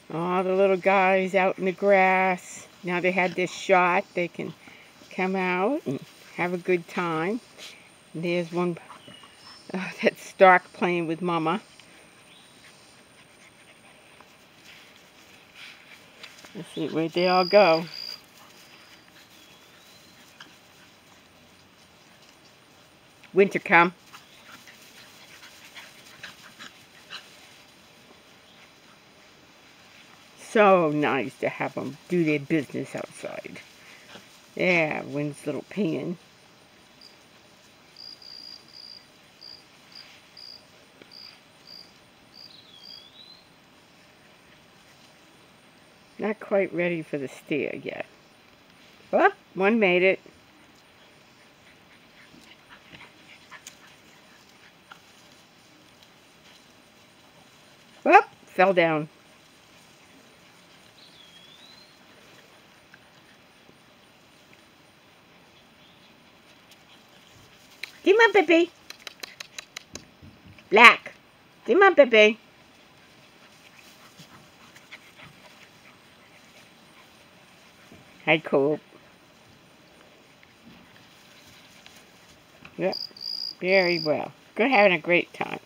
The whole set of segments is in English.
All the little guys out in the grass. Now they had this shot, they can come out and have a good time. And there's one that's Stark playing with Mama. Let's see, where'd they all go? Winter come. So nice to have them do their business outside. Yeah, wind's a little pain. Not quite ready for the steer yet. Oh, one made it. Oh, fell down. Come on, baby. Black. Come on, baby. Hi, Cool. Yep, very well. Good, having a great time.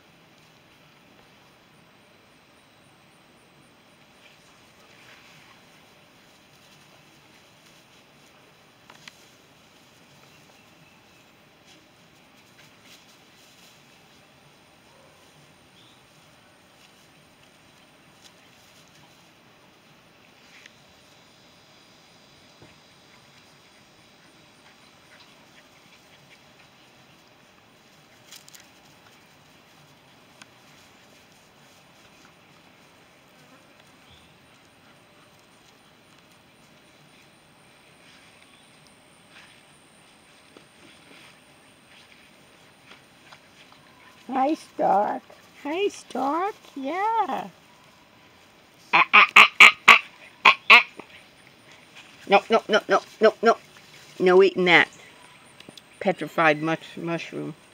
Hi, Stark. Hi, Stark. Yeah. No, no, no, no, no, no. No eating that petrified mushroom.